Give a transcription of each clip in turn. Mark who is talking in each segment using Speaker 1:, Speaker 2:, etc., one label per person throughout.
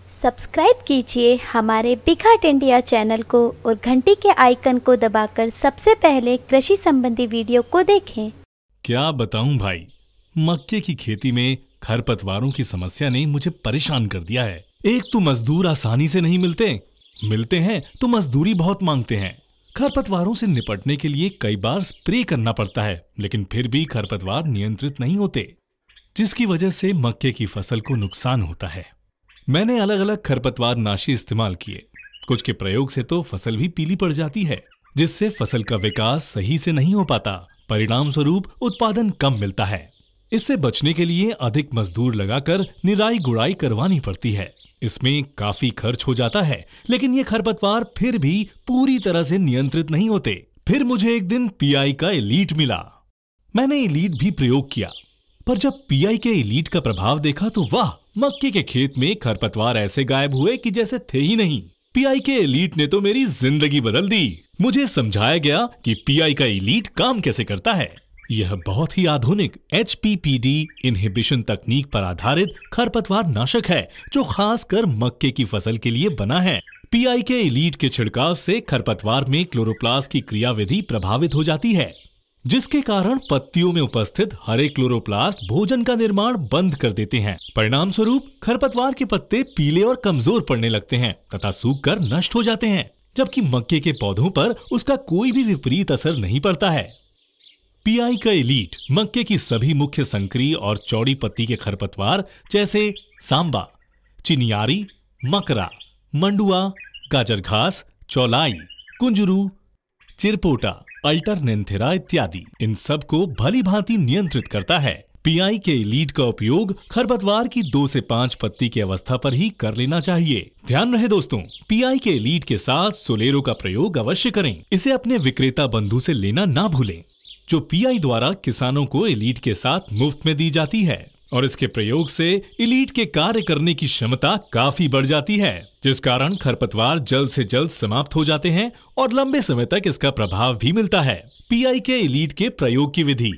Speaker 1: Subscribe कीजिए हमारे big heart India channel को और घंटी के आइकन को दबाकर सबसे पहले कृषि संबंधी वीडियो को देखें।
Speaker 2: क्या बताऊं भाई, मक्के की खेती में खरपतवारों की समस्या ने मुझे परेशान कर दिया है। एक तो मजदूर आसानी से नहीं मिलते हैं तो मजदूरी बहुत मांगते हैं। खरपतवारों से निपटने के लिए कई बार स्प्रे करना पड़ता है, लेकिन फिर भी खरपतवार नियंत्रित नहीं होते, जिसकी वजह से मक्के की फसल को नुकसान होता है। मैंने अलग अलग खरपतवार नाशी इस्तेमाल किए। कुछ के प्रयोग से तो फसल भी पीली पड़ जाती है, जिससे फसल का विकास सही से नहीं हो पाता। परिणाम स्वरूप उत्पादन कम मिलता है। इससे बचने के लिए अधिक मजदूर लगाकर निराई गुड़ाई करवानी पड़ती है। इसमें काफी खर्च हो जाता है, लेकिन ये खरपतवार फिर भी पूरी तरह से नियंत्रित नहीं होते। फिर मुझे एक दिन पीआई का एलीट मिला। मैंने एलीट भी प्रयोग किया, पर जब पीआई के एलीट का प्रभाव देखा तो वाह, मक्के के खेत में खरपतवार ऐसे गायब हुए कि जैसे थे ही नहीं। पीआई के एलीट ने तो मेरी जिंदगी बदल दी। मुझे समझाया गया कि पीआई का एलीट काम कैसे करता है। यह बहुत ही आधुनिक HPPD इनहिबिशन तकनीक पर आधारित खरपतवार नाशक है, जो खासकर मक्के की फसल के लिए बना है। पीआई के एलीट के छिड़काव से खरपतवार में क्लोरोप्लास्ट की क्रियाविधि प्रभावित हो जाती है, जिसके कारण पत्तियों में उपस्थित हरे क्लोरोप्लास्ट भोजन का निर्माण बंद कर देते हैं। परिणाम स्वरूप खरपतवार के पत्ते पीले और कमजोर पड़ने लगते हैं तथा सूखकर नष्ट हो जाते हैं, जबकि मक्के के पौधों पर उसका कोई भी विपरीत असर नहीं पड़ता है। पीआई का एलीट मक्के की सभी मुख्य संकरी और चौड़ी पत्ती के खरपतवार जैसे सांबा, चिनियारी, मकरा, मंडुआ, गाजर घास, चौलाई, कुंजरू, चिरपोटा, अल्टरनेंथेरा इत्यादि, इन सब को भली भांति नियंत्रित करता है। पीआई के एलीट का उपयोग खरपतवार की 2 से 5 पत्ती की अवस्था पर ही कर लेना चाहिए। ध्यान रहे दोस्तों, पीआई के एलीट के साथ सोलेरो का प्रयोग अवश्य करें। इसे अपने विक्रेता बंधु से लेना ना भूलें, जो पीआई द्वारा किसानों को एलीट के साथ मुफ्त में दी जाती है। और इसके प्रयोग से एलीट के कार्य करने की क्षमता काफी बढ़ जाती है, जिस कारण खरपतवार जल्द से जल्द समाप्त हो जाते हैं और लंबे समय तक इसका प्रभाव भी मिलता है। पीआई के एलीट के प्रयोग की विधि: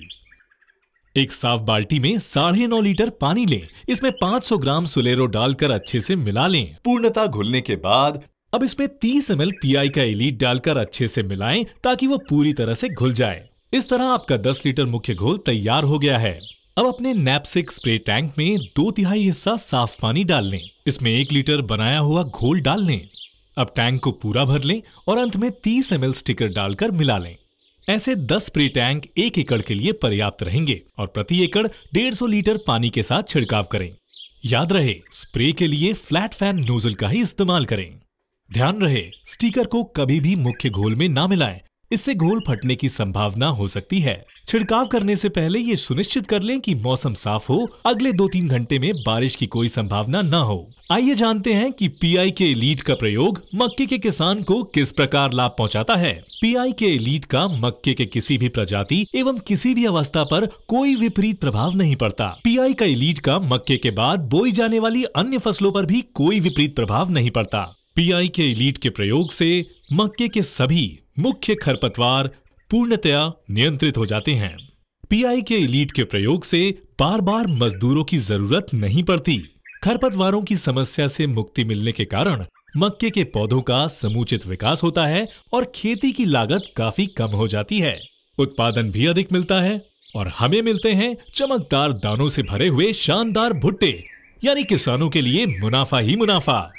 Speaker 2: एक साफ बाल्टी में 9.5 लीटर पानी लें। इसमें 500 ग्राम सोलेरो डालकर अच्छे से मिला लें। पूर्णतः घुलने के बाद अब इसमें 30 ml पीआई का एलीट डालकर अच्छे से मिलाएं, ताकि वो पूरी तरह से घुल जाए। इस तरह आपका 10 लीटर मुख्य घोल तैयार हो गया है। अब अपने नैपसेक स्प्रे टैंक में 2/3 हिस्सा साफ पानी डाल लें। इसमें 1 लीटर बनाया हुआ घोल डाल लें। अब टैंक को पूरा भर लें और अंत में 30 ml स्टिकर डालकर मिला लें। ऐसे 10 स्प्रे टैंक 1 एकड़ के लिए पर्याप्त रहेंगे और प्रति एकड़ 150 लीटर पानी के साथ छिड़काव करें। याद रहे, स्प्रे के लिए फ्लैट फैन नोजल का ही इस्तेमाल करें। ध्यान रहे, स्टिकर को कभी भी मुख्य घोल में ना मिलाएं, इससे घोल फटने की संभावना हो सकती है। छिड़काव करने से पहले ये सुनिश्चित कर लें कि मौसम साफ हो, अगले 2-3 घंटे में बारिश की कोई संभावना न हो। आइए जानते हैं कि पीआई के एलीट का प्रयोग मक्के के किसान को किस प्रकार लाभ पहुंचाता है। पीआई के एलीट का मक्के के किसी भी प्रजाति एवं किसी भी अवस्था पर कोई विपरीत प्रभाव नहीं पड़ता। पीआई का एलीट का मक्के के बाद बोई जाने वाली अन्य फसलों पर भी कोई विपरीत प्रभाव नहीं पड़ता। पीआई के एलीट के प्रयोग से मक्के के सभी मुख्य खरपतवार पूर्णतया नियंत्रित हो जाते हैं। पीआई के एलीट के प्रयोग से बार बार मजदूरों की जरूरत नहीं पड़ती। खरपतवारों की समस्या से मुक्ति मिलने के कारण मक्के के पौधों का समुचित विकास होता है और खेती की लागत काफी कम हो जाती है। उत्पादन भी अधिक मिलता है और हमें मिलते हैं चमकदार दानों से भरे हुए शानदार भुट्टे, यानी किसानों के लिए मुनाफा ही मुनाफा।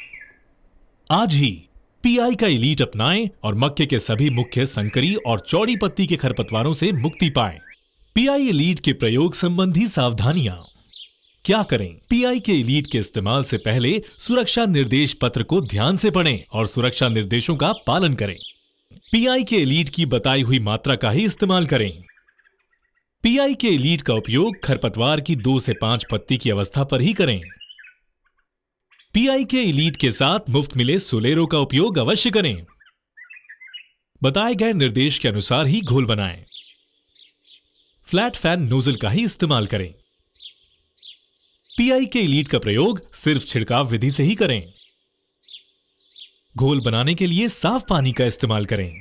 Speaker 2: आज ही पीआई का एलीट अपनाएं और मक्के के सभी मुख्य संकरी और चौड़ी पत्ती के खरपतवारों से मुक्ति पाएं। पीआई एलीट के प्रयोग संबंधी सावधानियां क्या करें? पीआई के एलीट के इस्तेमाल से पहले सुरक्षा निर्देश पत्र को ध्यान से पढ़ें और सुरक्षा निर्देशों का पालन करें। पीआई के एलीट की बताई हुई मात्रा का ही इस्तेमाल करें। पीआई के एलीट का उपयोग खरपतवार की 2 से 5 पत्ती की अवस्था पर ही करें। पीआई के एलीट के साथ मुफ्त मिले सोलेरो का उपयोग अवश्य करें। बताए गए निर्देश के अनुसार ही घोल बनाएं। फ्लैट फैन नोजल का ही इस्तेमाल करें। पीआई के एलीट का प्रयोग सिर्फ छिड़काव विधि से ही करें। घोल बनाने के लिए साफ पानी का इस्तेमाल करें।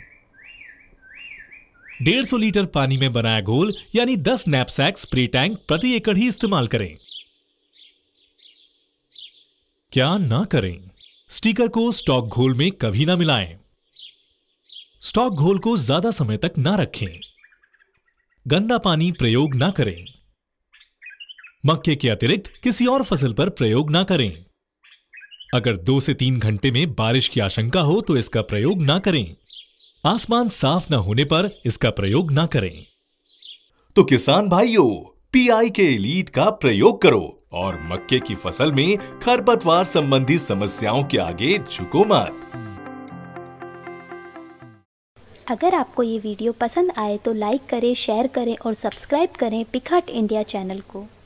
Speaker 2: 150 लीटर पानी में बनाया घोल यानी 10 नैपसैक स्प्रे टैंक प्रति एकड़ ही इस्तेमाल करें। क्या ना करें? स्टिकर को स्टॉक घोल में कभी ना मिलाएं। स्टॉक घोल को ज्यादा समय तक ना रखें। गंदा पानी प्रयोग ना करें। मक्के के अतिरिक्त किसी और फसल पर प्रयोग ना करें। अगर 2 से 3 घंटे में बारिश की आशंका हो तो इसका प्रयोग ना करें। आसमान साफ न होने पर इसका प्रयोग ना करें। तो किसान भाइयों, पीआई के एलीट का प्रयोग करो और मक्के की फसल में खरपतवार संबंधी समस्याओं के आगे झुको मत।
Speaker 1: अगर आपको ये वीडियो पसंद आए तो लाइक करें, शेयर करें और सब्सक्राइब करें पिकार्ट इंडिया चैनल को।